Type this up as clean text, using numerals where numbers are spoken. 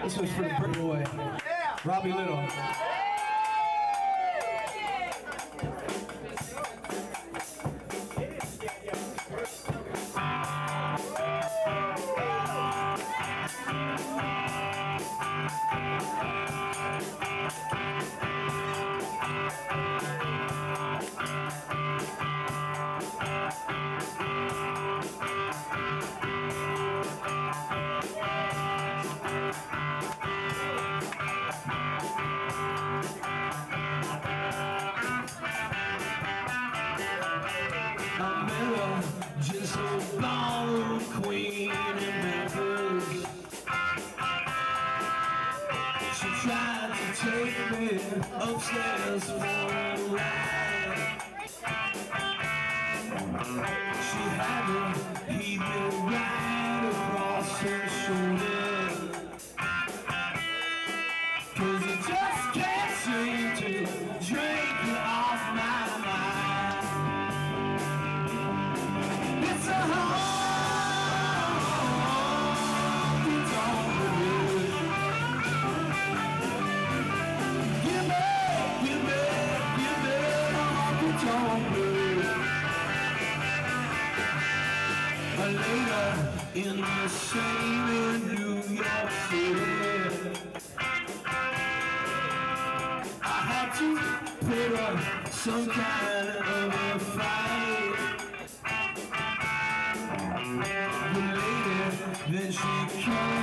This was for the pretty boy, Robbie Liddle. Just a ballroom queen in Memphis. She tried to take me upstairs for a ride. She had to heave me right across her shoulder, 'cause I just can't seem to drink you off my mind. In the same in New York City, I had to put up some kind of a fight. The lady, then she came